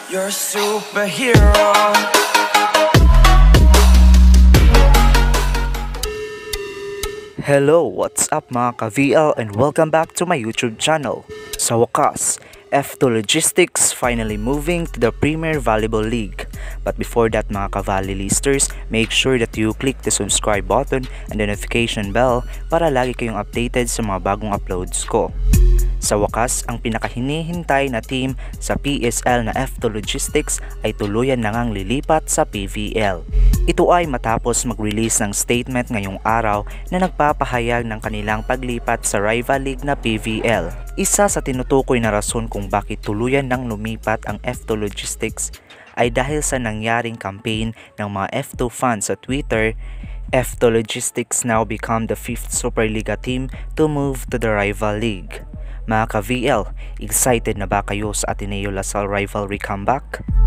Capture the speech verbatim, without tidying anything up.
You're a superhero. Hello, what's up mga ka-V L and welcome back to my YouTube channel. Sa wakas, F two Logistics finally moving to the Premier Volleyball League. But before that mga ka-Volley-listers, make sure that you click the subscribe button and the notification bell para lagi kayong updated sa mga bagong uploads ko. Sa wakas, ang pinakahinihintay na team sa P S L na F two Logistics ay tuluyan na ngang lilipat sa P V L. Ito ay matapos mag-release ng statement ngayong araw na nagpapahayag ng kanilang paglipat sa rival league na P V L. Isa sa tinutukoy na rason kung bakit tuluyan nang lumipat ang F two Logistics ay dahil sa nangyaring campaign ng mga F two fans sa Twitter. F two Logistics now become the fifth Superliga team to move to the rival league. Mga ka-V L, excited na ba kayo sa Ateneo Lasal rivalry comeback?